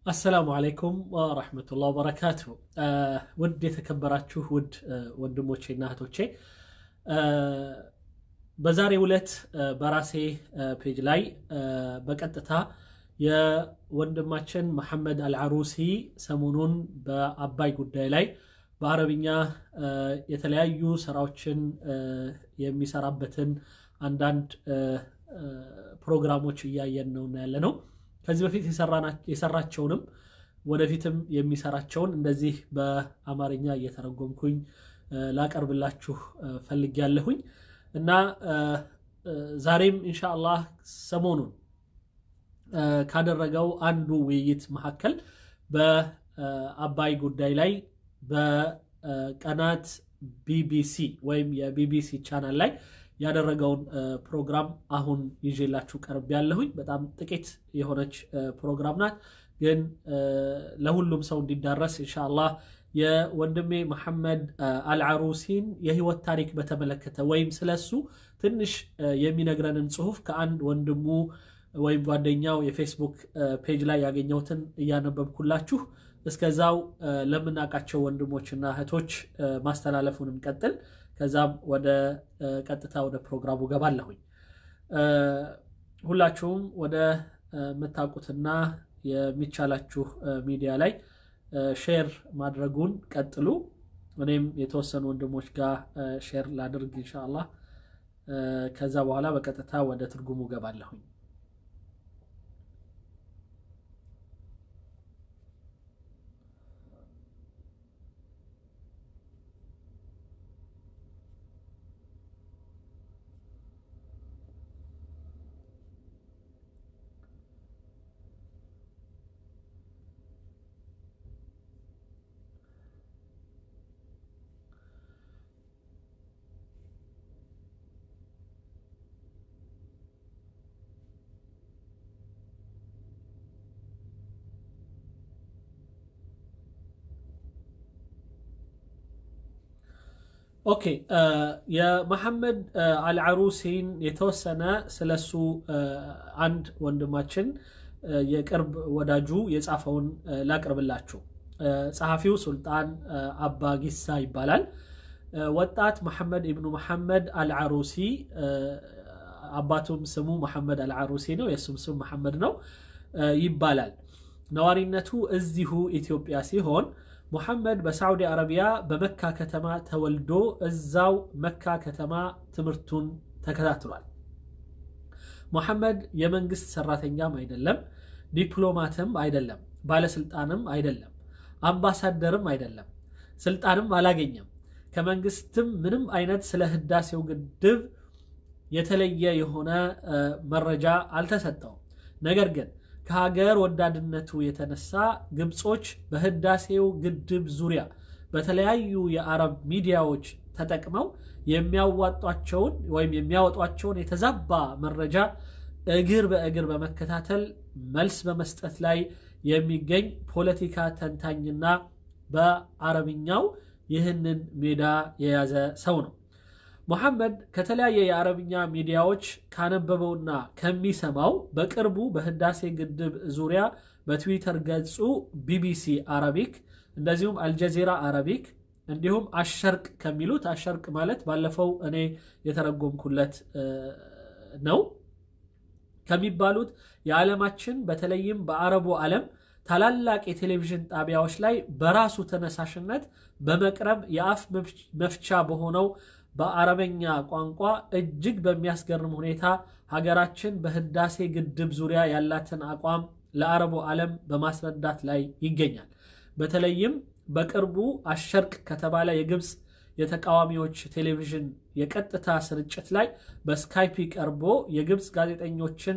السلام عليكم ورحمة الله وبركاته ود يتكبراتشو ود وندموچي ناهتوچي بزاري ولت براسي بيج لاي بقطتا የወንድማችን መሐመድ አልዓሩሲ ሰሞኑን በአባይ ጉዳይ ላይ በአረብኛ የተለያዩ ስራዎችን የሚሰራበትን አንዳንድ ፕሮግራሞች እያየን ነው ያለነው ከዚህ በፊት የሰራቸውንም ወደፊትም የሚሰራቸውን እንደዚህ በአማርኛ እየተረጎምኩኝ ላቀርብላችሁ ፈልጊያለሁኝ እና ዛሬም ኢንሻአላህ ሰሞኑን ካደረገው አንዱ ውይይት መሐከል በአባይ ጉዳይ ላይ በቀናት ቢቢሲ ወይም የቢቢሲ ቻናል ላይ ያደረገውን ፕሮግራም አሁን ይዤላችሁ ቀርብ ያለሁኝ በጣም ጥቂት የሆነች ፕሮግራም ናት ግን ለሁሉም ሰው እንዲዳረስ ኢንሻአላህ የወንድሜ መሐመድ አልዓሩሲን የህይወት ታሪክ በተመለከተ ወይም ስለሱ ትንሽ የሚነግረንን ጽሁፍ ከአንድ ወንድሙ ወይም ጓደኛው የፌስቡክ ፔጅ ላይ ያገኘውትን ያነበብኩላችሁ እስከዛው ለምናቃቸው ወንድሞችና እህቶች ማስተላለፉንም ቀጥል ከዛም ወደ ቀጥታ ወደ ፕሮግራሙ ገባለሁኝ ሁላችሁም ወደ መታቁትና የሚቻላችሁ ሚዲያ ላይ ሼር ማድረጉን ቀጥሉ እኔም የተወሰኑ ወንድሞች ጋር ሼር ላድርግ ኢንሻአላህ ከዛ በኋላ በቀጥታ ወደ ትርጉሙ ገባለሁኝ اوكي يا محمد العروسين يتوسنا سلسو عند وندماچن የቅርብ ወዳጁ የጻፈውን ላቀርብላችሁ ጸሐፊው ሱልጣን አባ ጊሳ ይባላል ወጣት መሐመድ ኢብኑ መሐመድ አልዓሩሲ አባቱም ስሙ መሐመድ አልዓሩሲ ነው የሱም ስም መሐመድ ነው ይባላል ነዋሪነቱ እዚሁ ኢትዮጵያ ሲሆን محمد بسعودي عربية بمكة كتما تولدو الزاو مكة كتما تمرتون تكتاتلوال محمد يمنقس سراتنجام ايدلم ديبلوماتم ايدلم بالسلطانم ايدلم امباسادرم ايدلم سلطانم አላገኘም ከመንግስትም ምንም አይነት ስለ ህዳሴው ግድብ የተለየ የሆነ መረጃ አልተሰጠው ነገር ግን ከሀገር ወዳድነቱ የተነሳ ግብጾች በህዳሴው ግድብ ዙሪያ በተለያዩ የአረብ ሚዲያዎች ተጠቅመው የሚያዋጧቸውን ወይም የሚያወጧቸውን የተዛባ መረጃ እግር በእግር በመከታተል መልስ በመስጠት ላይ የሚገኝ ፖለቲካ ተንታኝና በአረብኛው ይህንን ሜዳ የያዘ ሰው ነው محمد ከተለያየ የአረብኛ ሚዲያዎች ካነበበውና ከሚሰማው በቅርቡ በህዳሴ ግድብ ዙሪያ በትዊተር ገጹ ቢቢሲ አረቢክ እንደዚሁም አልጀዚራ አረቢክ እንዲሁም አሸርቅ ከሚሉት አሸርቅ ማለት ባለፈው እኔ የተረጎምኩለት ነው ከሚባሉት የዓለማችን በተለይም በአረቡ ዓለም ታላላቅ የቴሌቪዥን ጣቢያዎች ላይ በራሱ ተነሳሽነት በመቅረብ የአፍ መፍቻ በሆነው በአረበኛ ቋንቋ እጅግ በሚያስገርም ሁኔታ ሀገራችን በህዳሴ ግድብ ዙሪያ ያላትን አቋም ለአረቡ ዓለም በማስረዳት ላይ ይገኛል በተለይም በቅርቡ አሸርቅ ከተባለ የግብጽ የተቃዋሚዎች ቴሌቪዥን የቀጥታ ስርጭት ላይ በስካይፕ ቀርቦ የግብጽ ጋዜጠኞችን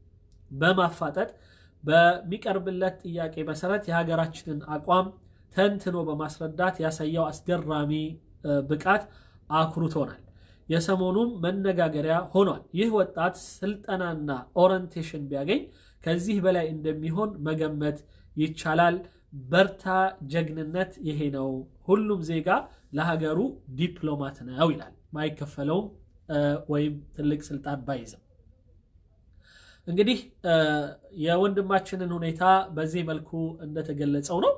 በማፋጠጥ በሚቀርብለት ጥያቄ መሰረት የሀገራችንን አቋም ተንትኖ በማስረዳት ያሳየው አስገራሚ ብቃት አኩሩቶናል የሰሞኑም መነጋገሪያ ሆኗል ይህ ወጣት ስልጠናና ኦሪንቴሽን ቢያገኝ ከዚህ በላይ እንደሚሆን መገመት ይቻላል በርታ ጀግንነት ይሄ ነው ሁሉም ዜጋ ለሀገሩ ዲፕሎማት ነው ይላል ማይከፈለው ወይም ትልቅ ስልጣን ባይዝም እንግዲህ የወንድማችንን ሁኔታ በዚህ መልኩ እንደተገለጸው ነው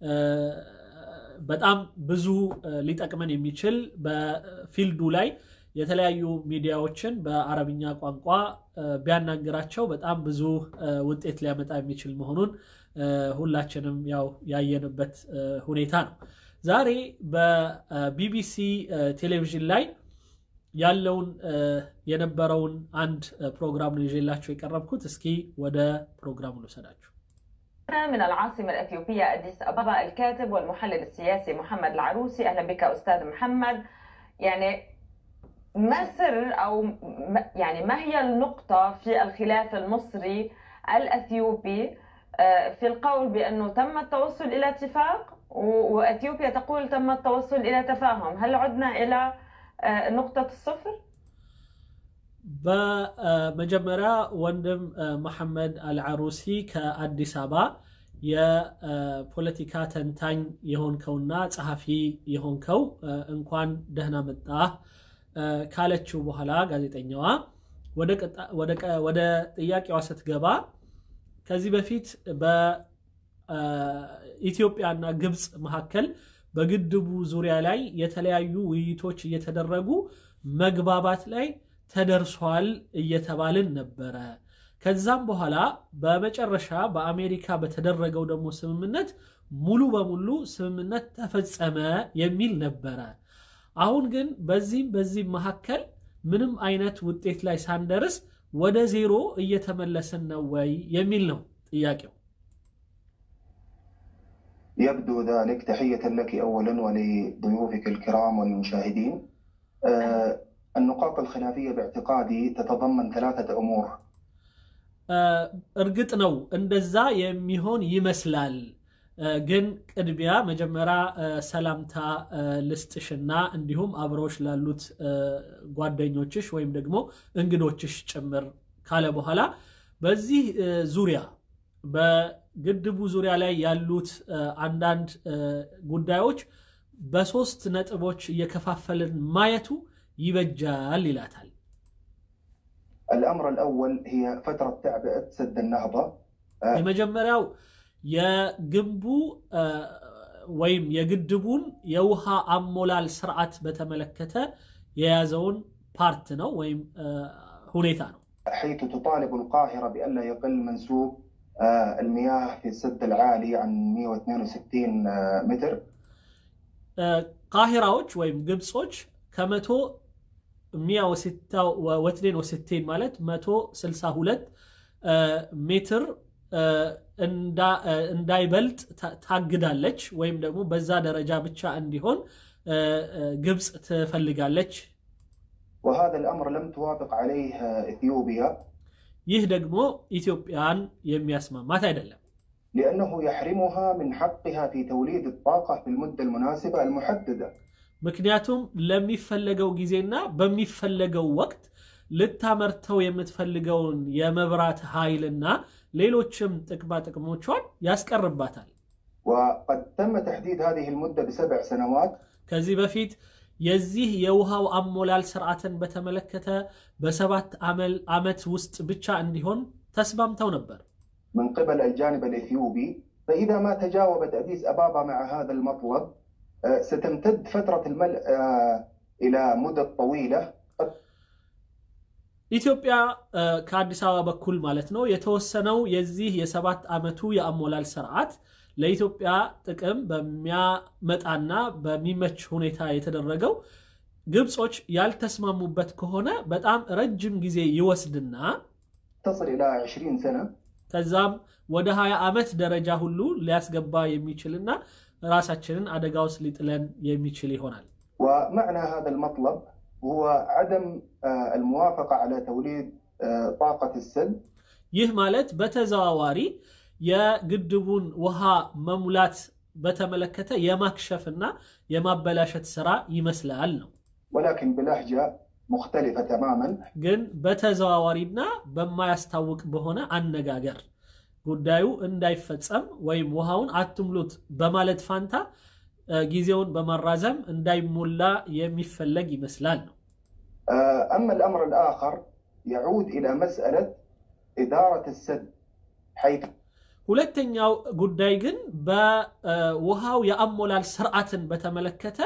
በጣም ብዙ ሊጠቅመን የሚችል በፊልዱ ላይ የተለያዩ ሚዲያዎችን በአረብኛ ቋንቋ ቢያናግራቸው በጣም ብዙ ውጤት ሊያመጣ የሚችል መሆኑን ሁላችንም ያው ያየንበት ሁኔታ ነው ዛሬ በቢቢሲ ቴሌቪዥን ላይ ያለውን የነበረውን አንድ ፕሮግራም ነው ይዤላችሁ የቀረብኩት እስኪ ወደ ፕሮግራሙ ልሰዳችሁ من العاصمة الأثيوبية أديس أبابا الكاتب والمحلل السياسي محمد العروسي أهلا بك أستاذ محمد يعني ما سر أو يعني ما هي النقطة في الخلاف المصري الأثيوبي في القول بأنه تم التوصل إلى اتفاق وأثيوبيا تقول تم التوصل إلى تفاهم هل عدنا إلى نقطة الصفر؟ بمجمرة وندم محمد العروسي كأديس أبا يا بوليتيكا تنتين يهون كونا صحفي يهون كو انكوان دهنا متاه ካለችው በኋላ ጋዜጠኛዋ ወደ ጥያቄዋ ስትገባ ከዚህ በፊት በኢትዮጵያና ግብጽ መካከል በግድቡ ዙሪያ ላይ የተለያዩ ውይይቶች እየተደረጉ መግባባት ላይ ተደርሷል እየተባልን ነበር ከዛም በኋላ በመጨረሻ በአሜሪካ በተደረገው ደግሞ ስምምነት ሙሉ በሙሉ ስምምነት ተፈጸመ የሚል ነበር አሁን ግን በዚህ መሐከል ምንም አይነት ውጤት ላይ ሳንደርስ ወደ ዜሮ እየተመለሰን ነው ወይ የሚል ነው ጥያቄው يبدو ذلك تحية لك أولا ولضيوفك الكرام والمشاهدين النقاط الخلافية باعتقادي تتضمن ثلاثة أمور እርግጥ ነው እንደዛ የሚሆን ይመስላል ግን ቅድሚያ መጀመሪያ ሰላምታ ልስጥሽና እንዲሁም አብሮሽ ላሉት ጓደኞችሽ ወይም ደግሞ እንግዶችሽ ጭምር ካለ በኋላ በዚህ ዙሪያ በግድቡ ዙሪያ ላይ ያሉት አንዳንድ ጉዳዮች በሶስት ነጥቦች እየከፋፈልን ማየቱ ይበጃል ይላታል الأمر الأول هي فترة تعبئة سد النهضة የመጀመሪያው የግንቡ ወይም የግድቡን የውሃ አሞላል ስርዓት በተመለከተ የያዘውን ፓርት ነው ወይም ሁኔታ ነው حيث تطالب القاهرة بأن لا يقل منسوب المياه في السد العالي عن 162 متر قاهراዎች ወይም ግብጾች ከመቶ 162 ማለት 162 ሜትር እንዳይበልጥ ታግዳለች ወይም ደግሞ በዛ ደረጃ ብቻ እንዲሆን ግብጽ ትፈልጋለች وهذا الأمر لم توافق عليه إثيوبيا ይህ ደግሞ ኢትዮጵያን የሚያስማማት አይደለም لأنه يحرمها من حقها في توليد الطاقة في المدة المناسبة المحددة ምክንያቱም ለሚፈለገው ጊዜና በሚፈለገው ወቅት ልታመርተው የምትፈልገውን የመብራት ኃይልና ሌሎችም ጥቅሞቿን ያስቀርባታል وقد تم تحديد هذه المدة ب7 سنوات ከዚህ በፊት የዚህ የውሃው አሞላል ስርዓትን በተመለከተ በ7 ዓመት ውስጥ ብቻ እንዲሆን ተስማምተው ነበር من قبل الجانب الإثيوبي فإذا ما تجاوبت أديس أبابا مع هذا المطلب ستمتد فترة الملء إلى مدة طويلة ኢትዮጵያ ከአዲስ አበባ በኩል ማለት ነው የተወሰነው የዚህ የ7 ዓመቱ የአሞላል ስርዓት ለኢትዮጵያ ጥቅም በሚያመጣና በሚመች ሁኔታ የተደረገው ግብጾች ያልተስማሙበት ከሆነ በጣም ረጅም ጊዜ ይወስድና تصل إلى 20 سنة ከዛም ወደ 20 ዓመት ደረጃ ሁሉ ሊያስገባ የሚችልና ራሳችንን አደጋውስ ሊጥለን የሚችል ይሆናል ومعنى هذا المطلب هو عدم الموافقة على توليد طاقة السد ይህ ማለት በተዘዋዋሪ የግድቡን ውሃ መሙላት በተመለከተ የማክሸፍና የማበላሸት ስራ ይመስላል ነው ولكن بلهجة مختلفة تماما ግን በተዘዋዋሪና በማያስታውቅ በሆነ አነጋገር ጉዳዩ እንዳይፈጸም ወይም ውሃውን አትሙሉት በማለት ፋንታ ጊዜውን በመራዘም እንዳይሞላ የሚፈለግ ይመስላል ነው أما الأمر الآخر يعود إلى مسألة إدارة السد حيث ሁለተኛው ጉዳይ ግን በውሃው የአሞላል ስርዓትን በተመለከተ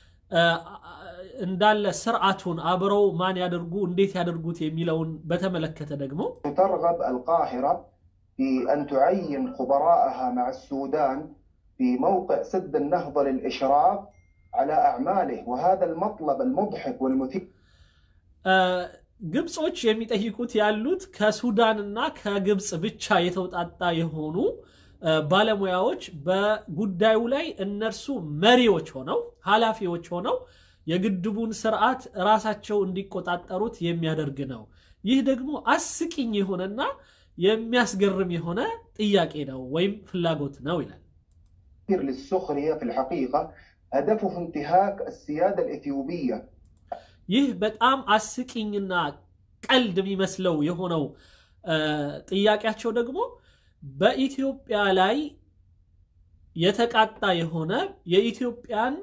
እንዳለ ስርዓቱን አብረው ማን ያደርጉ እንዴት ያደርጉት የሚለውን በተመለከተ ደግሞ ترغب القاهرة في أن تعين خبراءها مع السودان في موقع سد النهضة للإشراف على أعماله وهذا المطلب المضحك والمثير ግብጾች የሚጠይቁት ያሉት ከሱዳንና ከግብጽ ብቻ የተውጣጣ የሆኑ ባለሙያዎች በጉዳዩ ላይ እነርሱ መሪዎች ሆነው ኃላፊዎች ሆነው የግድቡን ስርዓት ራሳቸው እንዲቆጣጠሩት የሚያደርግ ነው። ይህ ደግሞ አስቂኝ የሆነና የሚያስገርም የሆነ ጥያቄ ነው ወይም ፍላጎት ነው ይላል። للسخرية في الحقيقة هدفه انتهاك السيادة الإثيوبية ይህ በጣም አስቂኝና ቀልድ የሚመስለው የሆነው ጥያቄያቸው ደግሞ በኢትዮጵያ ላይ የተቃጣ የሆነ የኢትዮጵያን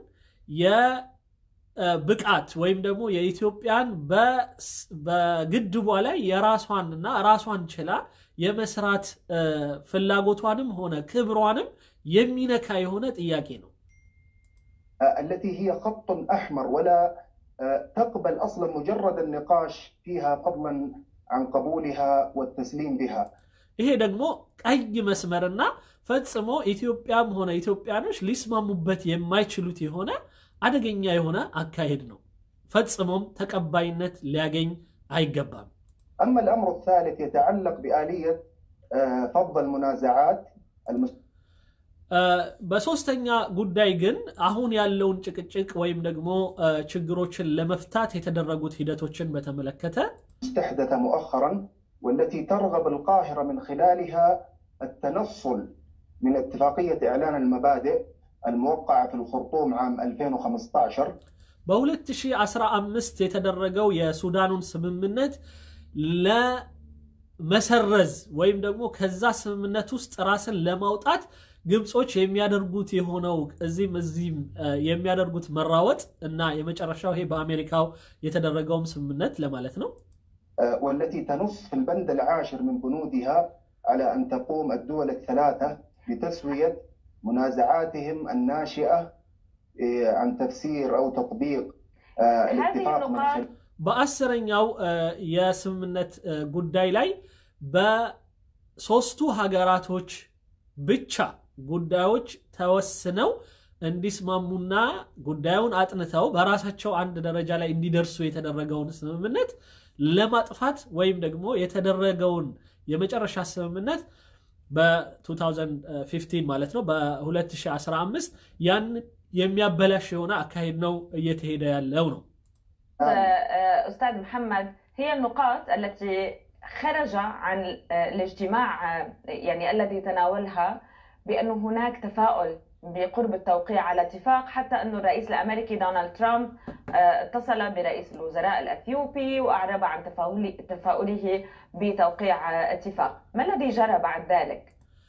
የብቃት ወይም ደግሞ የኢትዮጵያን በግድቧ ላይ የራሷንና ራሷን ችላ የመስራት ፍላጎቷንም ሆነ ክብሯንም የሚነካ የሆነ ጥያቄ ነው። التي هي خط أحمر ولا تقبل أصلا مجرد النقاش فيها فضلا عن قبولها والتسليم بها. ይሄ ደግሞ ቀይ መስመርና ፈጽሞ ኢትዮጵያም ሆነ ኢትዮጵያኖች ሊስማሙበት የማይችሉት የሆነ አደገኛ የሆነ አካሄድ ነው። ፈጽሞም ተቀባይነት ሊያገኝ አይገባም። أما الأمر الثالث يتعلق بآلية فض المنازعات በሶስተኛ ጉዳይ ግን አሁን ያለውን ጭቅጭቅ ወይም ደግሞ ችግሮችን ለመፍታት የተደረጉት ሂደቶችን በተመለከተ استحدث مؤخرا والتي ترغب القاهرة من خلالها التنصل من اتفاقية إعلان المبادئ الموقعة في الخرطوم عام 2015 በ2015 የተደረገው የሱዳኑን ስምምነት ለመሰረዝ ወይም ደግሞ ከዛ ስምምነት ውስጥ ራስን ለማውጣት ግብጾች የሚያደርጉት የሆነው እዚህም የሚያደርጉት መራወጥ እና የመጨረሻው ይሄ በአሜሪካው የተደረገው ስምምነት ለማለት ነው። والتي تنص في البند العاشر من بنودها على أن تقوم الدول الثلاثة بتسوية منازعاتهم الناشئة عن تفسير أو تطبيق الاتفاق من በአስረኛው የስምምነት ጉዳይ ላይ በሶስቱ ሀገራቶች ብቻ ጉዳዮች ተወስነው እንዲስማሙና ጉዳዩን አጥንተው በራሳቸው አንድ ደረጃ ላይ እንዲደርሱ የተደረገውን ስምምነት ለማጥፋት ወይም ደግሞ የተደረገውን የመጨረሻ ስምምነት በ2015 ማለት ነው በ2015 ያን የሚያበላሽ የሆነ አካሄድ ነው እየተሄደ ያለው ነው። أستاذ محمد هي النقاط التي خرج عن الاجتماع يعني الذي تناولها بأنه هناك تفاؤل بقرب التوقيع على اتفاق حتى أنه الرئيس الأمريكي دونالد ترامب اتصل برئيس الوزراء الأثيوبي وأعرب عن تفاؤله بتوقيع اتفاق. ما الذي جرى بعد ذلك؟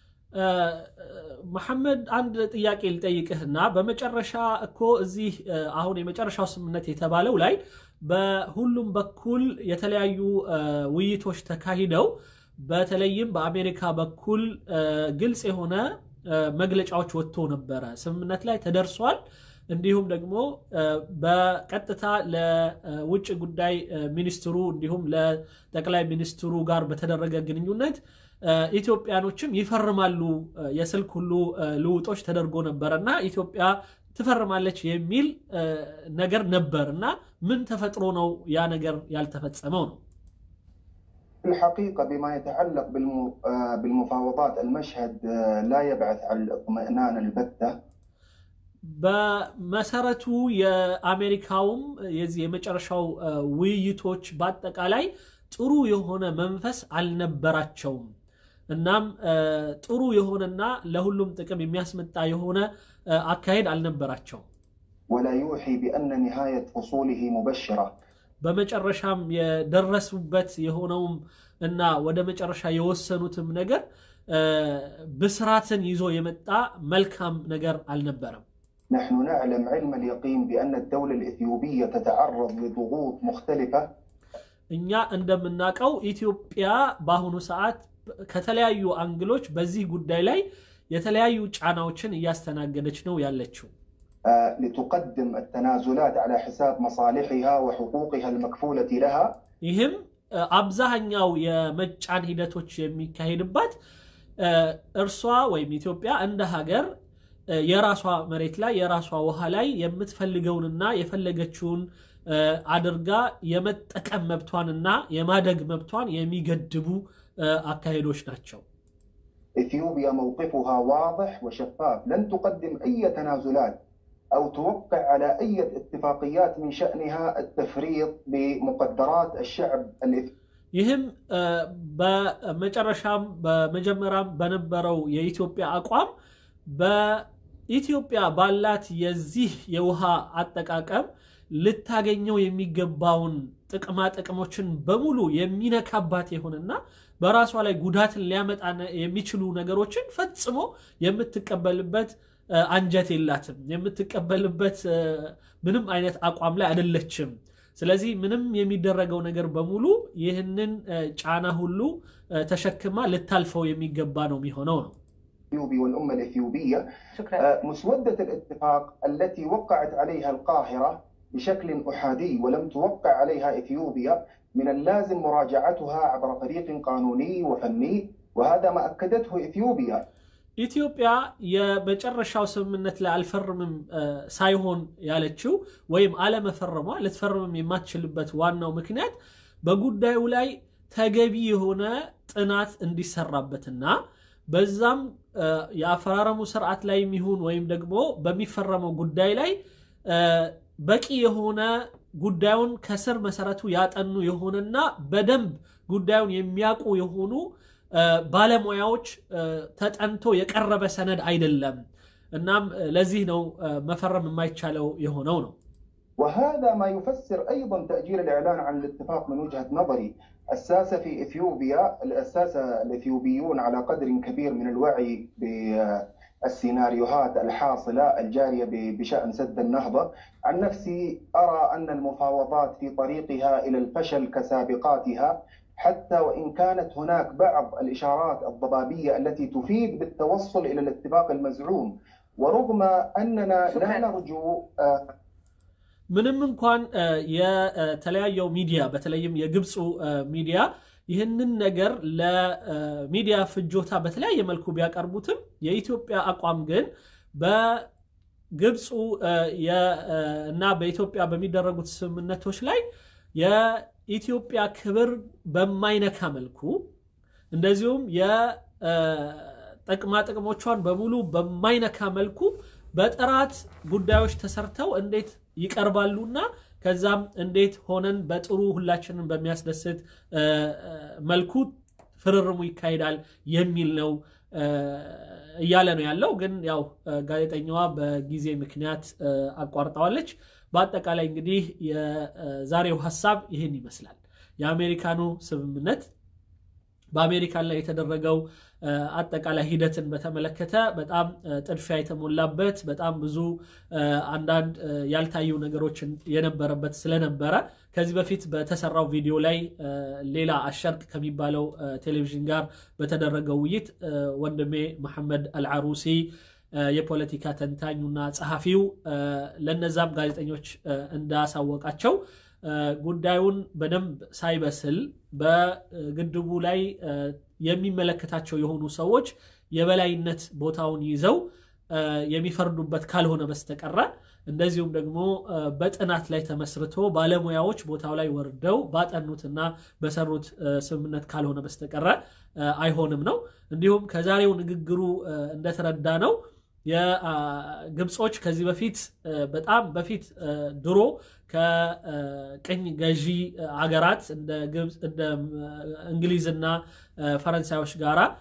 محمد عند ጥያቄ ልጠይቅህና በመጨረሻ እኮ እዚህ አሁን የመጨረሻው ስምምነት የተባለው ላይ በሁሉም በኩል የተለያዩ ውይይቶች ተካሂደው በተለይም በአሜሪካ በኩል ግልጽ የሆነ መግለጫዎች ወጥቶ ነበር። ስምምነት ላይ ተደርሷል። እንዲሁም ደግሞ በቀጥታ ለውጭ ጉዳይ ሚኒስትሩ እንዲሁም ለጠቅላይ ሚኒስትሩ ጋር በተደረገ ግንኙነት ኢትዮጵያኖችም ይፈርማሉ የስልክ ሁሉ ልውጦች ተደርጎ ነበርና ኢትዮጵያ ትፈርማለች የሚል ነገር ነበርና ምን ተፈጥሮ ነው ያ ነገር ያልተፈጸመው ነው? الحقيقة بما يتعلق بالمفاوضات المشهد لا يبعث على الاطمئنان البتة. በመሰረቱ የአሜሪካውም የዚህ የመጨረሻው ውይይቶች በአጠቃላይ ጥሩ የሆነ መንፈስ አልነበራቸውም። እናም ጥሩ የሆነና ለሁሉም ጥቅም የሚያስመጣ የሆነ አካሄድ አልነበራቸውም። ولا يوحي بأن نهاية فصوله مبشرة. በመጨረሻም የደረሱበት የሆነውም እና ወደ መጨረሻ የወሰኑትም ነገር ብስራትን ይዞ የመጣ መልካም ነገር አልነበረም። نحن نعلم علم اليقين بأن الدولة الإثيوبية تتعرض لضغوط مختلفة. እኛ እንደምናቀው ኢትዮጵያ በአሁኑ ሰዓት ከተለያዩ አንግሎች በዚህ ጉዳይ ላይ የተለያዩ ጫናዎችን እያስተናገደች ነው ያለችው لتقدم التنازلات على حساب مصالحها وحقوقها المكفولة لها ይህም አብዛኛው የመጫን ሂደቶች የሚካሄድባት እርሷ ወይም ኢትዮጵያ እንደ ሀገር የራሷ መሬት ላይ የራሷ ውሃ ላይ የምትፈልገውንና የፈለገችውን አድርጋ የመጠቀም መብቷንና የማደግ መብቷን የሚገድቡ አካሄዶች ናቸው إثيوبيا موقفها واضح وشفاف لن تقدم أي تنازلات أو توقع على أي اتفاقيات من شأنها التفريط بمقدرات الشعب الإثيوبي ይህም በመጨረሻም በመጀመሪያም በነበረው የኢትዮጵያ አቋም በኢትዮጵያ ባላት የዚህ የውሃ አጠቃቀም ልታገኘው የሚገባውን ጥቅሞችን በሙሉ የሚነካባት ይሆንና በራሷ ላይ ጉዳትን ሊያመጣ የሚችሉ ነገሮችን ፈጽሞ የምትቀበልበት አንጀት የላትም የምትቀበልበት ምንም አይነት አቋም ላይ አይደለችም ስለዚህ ምንም የሚደረገው ነገር በሙሉ ይህንን ጫና ሁሉ ተሸክማ ልታልፈው የሚገባ ነው የሚሆነው ነው والأمة الإثيوبية مسودة الاتفاق التي وقعت عليها القاهرة بشكل أحادي ولم توقع عليها إثيوبيا من اللازم مراجعتها عبر فريق قانوني وفني وهذا ما أكدته إثيوبيا ኢትዮጵያ የመጨረሻው ስምምነት ላይ አልፈርምም ሳይሆን ያለችው ወይም አለመፈረሟ ልትፈርምም የማትችልበት ዋናው ምክንያት በጉዳዩ ላይ ተገቢ የሆነ ጥናት እንዲሰራበትና በዛም የአፈራረሙ ስርዓት ላይ የሚሆን ወይም ደግሞ በሚፈረመው ጉዳይ ላይ በቂ የሆነ ጉዳዩን ከስር መሰረቱ ያጠኑ የሆነና በደንብ ጉዳዩን የሚያውቁ የሆኑ ባለሙያዎች ተጠንቶ የቀረበ ሰነድ አይደለም እናም ለዚህ ነው መፈረም የማይቻለው የሆነው ነው وهذا ما يفسر ايضا تاجيل الاعلان عن الاتفاق من وجهة نظري الساسة في اثيوبيا الساسة الاثيوبيون على قدر كبير من الوعي بالسيناريوهات الحاصلة الجارية بشأن سد النهضة عن نفسي أرى أن المفاوضات في طريقها إلى الفشل كسابقاتها حتى وإن كانت هناك بعض الإشارات الضبابية التي تفيد بالتوصل إلى الاتفاق المزعوم ورغم أننا لا نرجو ምንም እንኳን የተለያየው ሚዲያ በተለይም የግብጽ ሚዲያ ይህንን ነገር ለሚዲያ ፍጆታ በተለያየ መልኩ ቢያቀርቡትም የኢትዮጵያ አቋም ግን በግብጽ እና በኢትዮጵያ በሚደረጉት ስምምነቶች ላይ የኢትዮጵያ ክብር በማይነካ መልኩ እንደዚሁም የጥቅማ ጥቅሞቿን በሙሉ በማይነካ መልኩ በጥራት ጉዳዮች ተሰርተው እንዴት ይቀርባሉና ከዛም እንዴት ሆነን በጥሩ ሁላችንን በሚያስደስት መልኩ ፍርርሙ ይካሄዳል የሚል ነው እያለ ነው ያለው ግን ያው ጋዜጠኛዋ በጊዜ ምክንያት አቋርጣዋለች በአጠቃላይ እንግዲህ የዛሬው ሐሳብ ይሄን ይመስላል የአሜሪካኑ ስምምነት በአሜሪካ ላይ የተደረገው አጠቃላይ ሂደትን በተመለከተ በጣም ጥድፊያ የተሞላበት በጣም ብዙ አንዳንድ ያልታዩ ነገሮችን የነበረበት ስለነበረ ከዚህ በፊት በተሰራው ቪዲዮ ላይ ሌላ አሸርቅ ከሚባለው ቴሌቪዥን ጋር በተደረገው ውይይት ወንድሜ መሐመድ አልዓሩሲ የፖለቲካ ተንታኙና ጸሐፊው ለነዛም ጋዜጠኞች እንዳሳወቃቸው ጉዳዩን በደንብ ሳይበስል በግድቡ ላይ የሚመለከታቸው የሆኑ ሰዎች የበላይነት ቦታውን ይዘው የሚፈርዱበት ካልሆነ በስተቀር እንደዚሁም ደግሞ በጥናት ላይ ተመስርቶ ባለሙያዎች ቦታው ላይ ወርደው ባጠኑትና በሰሩት ስምምነት ካልሆነ በስተቀር አይሆንም ነው እንዲሁም ከዛሬው ንግግሩ እንደተረዳ ነው የግብጾች ከዚህ በፊት በጣም በፊት ድሮ ከቀኝ ገዢ አገራት እንደ ግብጽ እንደ እንግሊዝና ፈረንሳዮች ጋራ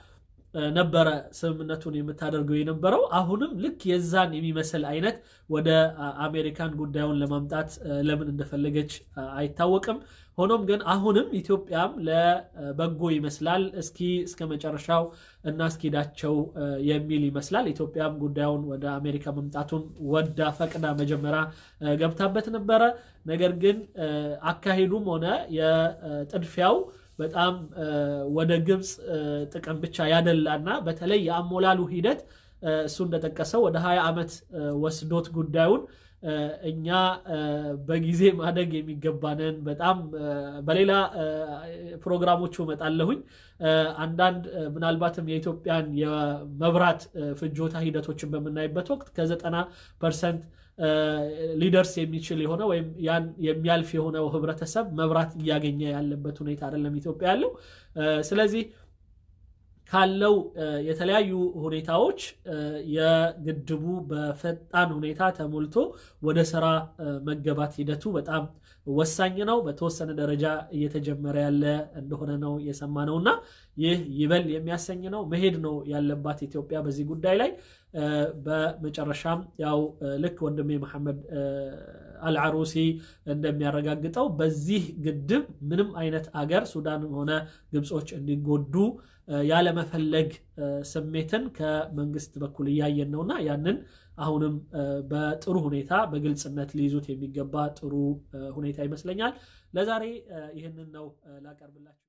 ነበረ ስምምነቱን የምታደርገው የነበረው አሁንም ልክ የዛን የሚመስል አይነት ወደ አሜሪካን ጉዳዩን ለማምጣት ለምን እንደፈለገች አይታወቅም ሆኖም ግን አሁንም ኢትዮጵያም ለበጎ ይመስላል እስከ መጨረሻው እናስኪዳቸው የሚል ይመስላል ኢትዮጵያም ጉዳዩን ወደ አሜሪካ መምጣቱን ወዳ ፈቅዳ መጀመሪያ ገብታበት ነበረ ነገር ግን አካሄዱም ሆነ የጥድፊያው በጣም ወደ ግብጽ ጥቅም ብቻ ያደላና በተለይ የአሞላሉ ሂደት እሱ እንደተጠቀሰው ወደ 20 ዓመት ወስዶት ጉዳዩን እኛ በጊዜ ማደግ የሚገባነን በጣም በሌላ ፕሮግራሞቹ መጣለሁኝ አንዳንድ ምናልባትም የኢትዮጵያን የመብራት ፍጆታ ሂደቶችን በመናይበት ወቅት ከ90% ሊደርስ የሚችል የሆነ ወይም ያን የሚያልፍ የሆነው ህብረተሰብ መብራት ያገኘ ያለበት ሁኔታ አይደለም ኢትዮጵያ ያለው ስለዚህ ካለው የተለያዩ ሁኔታዎች የግድቡ በፈጣን ሁኔታ ተሞልቶ ወደ ስራ መገባት ሂደቱ በጣም ወሳኝ ነው በተወሰነ ደረጃ እየተጀመረ ያለ እንደሆነ ነው የሰማነውና ይህ ይበል የሚያሰኝ ነው መሄድ ነው ያለባት ኢትዮጵያ በዚህ ጉዳይ ላይ በመጨረሻም ያው ልክ ወንድሜ መሐመድ አልዓሩሲ እንደሚያረጋግጠው በዚህ ግድብ ምንም አይነት አገር ሱዳን ሆነ ግብጾች እንዲጎዱ ያለ መፈለግ ስሜትን ከመንግስት በኩል ያያየን ነውና ያንን አሁንም በጥሩ ሁኔታ በግልጽነት ሊይዙት የሚገባ ጥሩ ሁኔታ ይመስለኛል ለዛሬ ይሄንን ነው ላቀርብላችሁ